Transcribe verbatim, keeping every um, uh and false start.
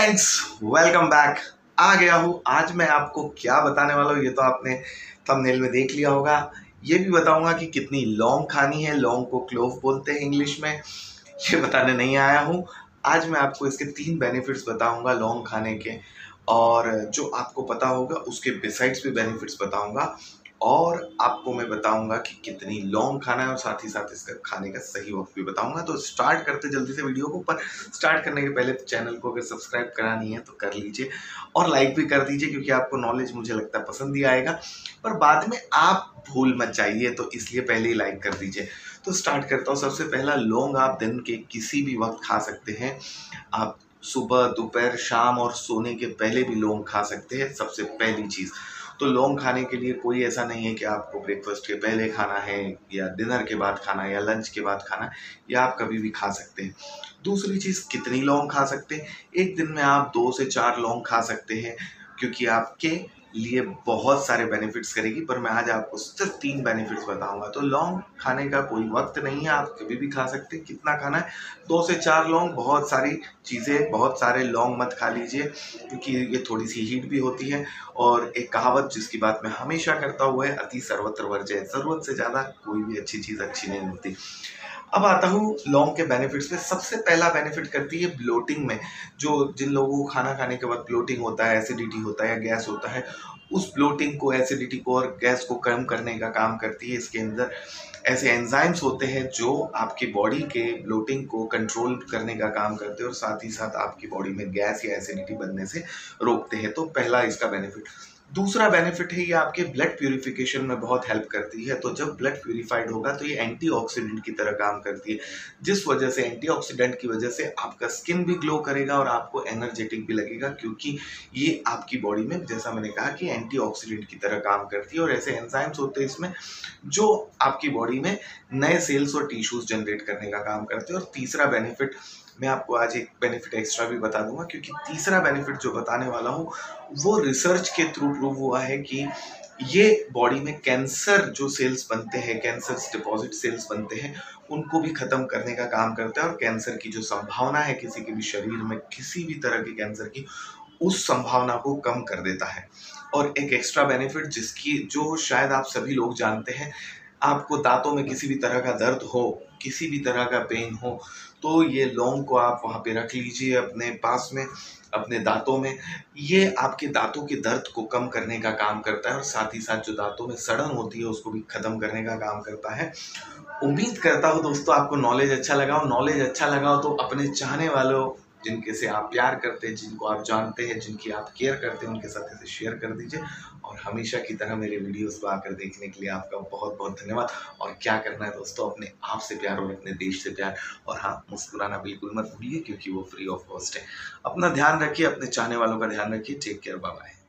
Friends, welcome back. आ गया हूँ। आज मैं आपको क्या बताने वाला हूँ ये तो आपने थंबनेल में देख लिया होगा। ये भी बताऊंगा कि कितनी लौंग खानी है। लौंग को क्लोव बोलते हैं इंग्लिश में। ये बताने नहीं आया हूँ। आज मैं आपको इसके तीन बेनिफिट्स बताऊंगा लौंग खाने के, और जो आपको पता होगा उसके बिसाइड्स भी बेनिफिट्स बताऊंगा, और आपको मैं बताऊंगा कि कितनी लौंग खाना है, और साथ ही साथ इसका खाने का सही वक्त भी बताऊंगा। तो स्टार्ट करते जल्दी से वीडियो को। पर स्टार्ट करने के पहले चैनल को अगर सब्सक्राइब करा नहीं है तो कर लीजिए, और लाइक भी कर दीजिए, क्योंकि आपको नॉलेज मुझे लगता है पसंद ही आएगा। पर बाद में आप भूल मत जाइए, तो इसलिए पहले ही लाइक कर दीजिए। तो स्टार्ट करता हूँ। सबसे पहला, लौंग आप दिन के किसी भी वक्त खा सकते हैं। आप सुबह, दोपहर, शाम और सोने के पहले भी लौंग खा सकते हैं। सबसे पहली चीज़ तो लौंग खाने के लिए कोई ऐसा नहीं है कि आपको ब्रेकफास्ट के पहले खाना है, या डिनर के बाद खाना है, या लंच के बाद खाना है, या आप कभी भी खा सकते हैं। दूसरी चीज़, कितनी लौंग खा सकते हैं? एक दिन में आप दो से चार लौंग खा सकते हैं, क्योंकि आपके लिए बहुत सारे बेनिफिट्स करेगी। पर मैं आज आपको सिर्फ तीन बेनिफिट्स बताऊंगा। तो लौंग खाने का कोई वक्त नहीं है, आप कभी भी खा सकते हैं। कितना खाना है? दो से चार लौंग। बहुत सारी चीज़ें, बहुत सारे लौंग मत खा लीजिए, क्योंकि ये थोड़ी सी हीट भी होती है। और एक कहावत जिसकी बात मैं हमेशा करता हुआ है, अति सर्वत्र वर्जय। ज़रूरत से ज़्यादा कोई भी अच्छी चीज़ अच्छी नहीं होती। अब आता हूँ लौंग के बेनिफिट्स में। सबसे पहला बेनिफिट करती है ब्लोटिंग में। जो जिन लोगों को खाना खाने के बाद ब्लोटिंग होता है, एसिडिटी होता है या गैस होता है, उस ब्लोटिंग को, एसिडिटी को और गैस को कम करने का काम करती है। इसके अंदर ऐसे एंजाइम्स होते हैं जो आपकी बॉडी के ब्लोटिंग को कंट्रोल करने का काम करते हैं, और साथ ही साथ आपकी बॉडी में गैस या एसिडिटी बनने से रोकते हैं। तो पहला इसका बेनिफिट। दूसरा बेनिफिट है, ये आपके ब्लड प्यूरिफिकेशन में बहुत हेल्प करती है। तो जब ब्लड प्यूरिफाइड होगा तो ये एंटीऑक्सीडेंट की तरह काम करती है, जिस वजह से, एंटीऑक्सीडेंट की वजह से आपका स्किन भी ग्लो करेगा और आपको एनर्जेटिक भी लगेगा, क्योंकि ये आपकी बॉडी में, जैसा मैंने कहा, कि एंटीऑक्सीडेंट की तरह काम करती है। और ऐसे एंजाइम्स होते हैं इसमें जो आपकी बॉडी में नए सेल्स और टिश्यूज जनरेट करने का काम करते हैं। और तीसरा बेनिफिट, मैं आपको आज एक बेनिफिट एक्स्ट्रा भी बता दूंगा, क्योंकि तीसरा बेनिफिट जो बताने वाला हूँ वो रिसर्च के थ्रू प्रूव हुआ है कि ये बॉडी में कैंसर जो सेल्स बनते हैं, कैंसर डिपॉजिट सेल्स बनते हैं, उनको भी खत्म करने का काम करता है। और कैंसर की जो संभावना है किसी के भी शरीर में, किसी भी तरह के कैंसर की, उस संभावना को कम कर देता है। और एक एक्स्ट्रा बेनिफिट जिसकी जो शायद आप सभी लोग जानते हैं, आपको दांतों में किसी भी तरह का दर्द हो, किसी भी तरह का पेन हो, तो ये लौंग को आप वहाँ पे रख लीजिए अपने पास में, अपने दांतों में। ये आपके दांतों के दर्द को कम करने का काम करता है, और साथ ही साथ जो दांतों में सड़न होती है उसको भी खत्म करने का काम करता है। उम्मीद करता हूँ दोस्तों आपको नॉलेज अच्छा लगा हो। नॉलेज अच्छा लगा हो तो अपने चाहने वालों, जिनके से आप प्यार करते हैं, जिनको आप जानते हैं, जिनकी आप केयर करते हैं, उनके साथ इसे शेयर कर दीजिए। और हमेशा की तरह मेरे वीडियोस को आकर देखने के लिए आपका बहुत बहुत धन्यवाद। और क्या करना है दोस्तों, अपने आप से प्यार और अपने देश से प्यार। और हाँ, मुस्कुराना बिल्कुल मत भूलिए, क्योंकि वो फ्री ऑफ कॉस्ट है। अपना ध्यान रखिए, अपने चाहने वालों का ध्यान रखिए। Take care, bye bye.